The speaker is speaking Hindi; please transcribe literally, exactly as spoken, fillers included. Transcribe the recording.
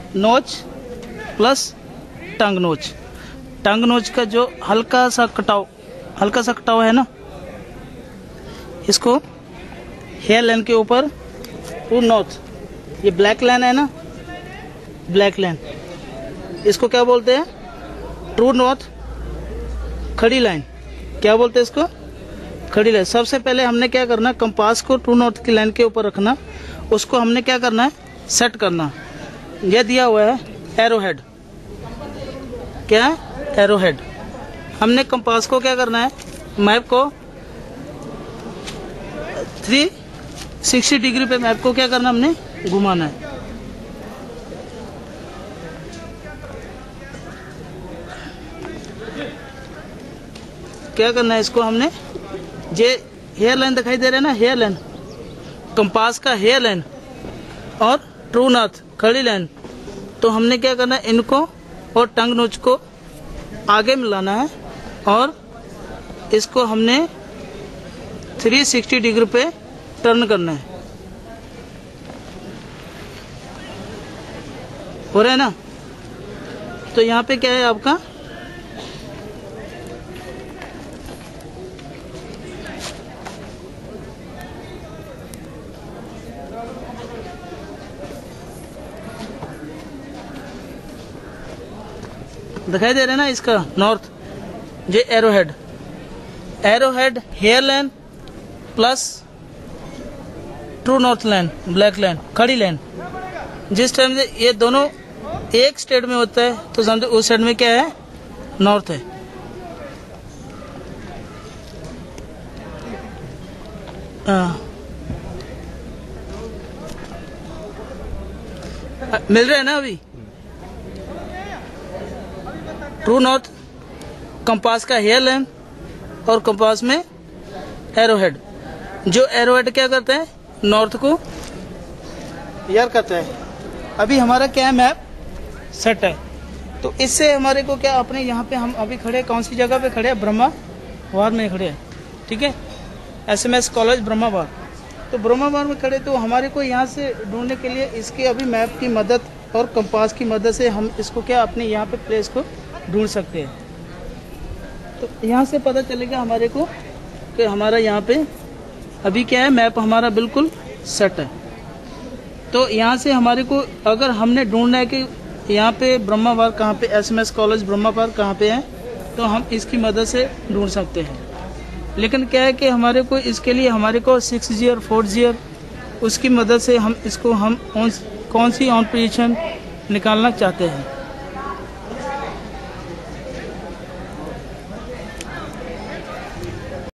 नोच प्लस टंग नोच। टंग नोच का जो हल्का सा कटाव हल्का सा कटाव है ना, इसको हेयर लाइन के ऊपर ट्रू नॉर्थ, ये ब्लैक लाइन है ना, ब्लैक लाइन, इसको क्या बोलते हैं? ट्रू नॉर्थ खड़ी लाइन। क्या बोलते हैं इसको? खड़ी लाइन। सबसे पहले हमने क्या करना, कंपास को ट्रू नॉर्थ की लाइन के ऊपर रखना, उसको हमने क्या करना है? सेट करना। यह दिया हुआ है एरो हेड। क्या है? Arrow head. हमने कंपास को क्या करना है? मैप को थ्री सिक्सटी डिग्री पे मैप को क्या करना, हमने घुमाना है। क्या करना है इसको हमने? जे हेयर लाइन दिखाई दे रहा है ना, हेयर लाइन, कंपास का हेयर लाइन और ट्रू नॉर्थ खड़ी लाइन, तो हमने क्या करना है? इनको और टंग नोच को आगे मिलाना है और इसको हमने थ्री सिक्सटी डिग्री पे टर्न करना है। हो रहा है ना? तो यहाँ पे क्या है आपका, दिखाई दे रहा है ना इसका नॉर्थ, जे arrow head, arrow head hair line plus true north line, black line, खड़ी लाइन। जिस टाइम से ये दोनों एक स्टेट में होता है तो समझो उस साइड में क्या है? नॉर्थ है। आ, मिल रहा है ना अभी? ट्रू नॉर्थ कंपास का हेयर लाइन और कंपास में एरो हेड। जो एरो हेड क्या करते हैं? नॉर्थ को यार करते हैं। अभी हमारा क्या है? मैप सेट है। तो इससे हमारे को क्या, अपने यहाँ पे हम अभी खड़े कौन सी जगह पे खड़े हैं? ब्रह्मावार में खड़े हैं। ठीक है, S M S college Brahmavar. तो ब्रह्मावार में खड़े, तो हमारे को यहाँ से ढूंढने के लिए इसके अभी मैप की मदद और कंपास की मदद से हम इसको क्या अपने यहाँ पे प्लेस को ढूंढ सकते हैं। तो यहाँ से पता चलेगा हमारे को कि हमारा यहाँ पे अभी क्या है? मैप हमारा बिल्कुल सेट है। तो यहाँ से हमारे को अगर हमने ढूंढना है कि यहाँ पे ब्रह्मावार कहाँ पे, S M S college Brahmavar कहाँ पे है, तो हम इसकी मदद से ढूंढ सकते हैं। लेकिन क्या है कि हमारे को इसके लिए हमारे को सिक्स जी और फोर जी उसकी मदद से हम इसको हम कौन सी ऑन पोजीशन निकालना चाहते हैं।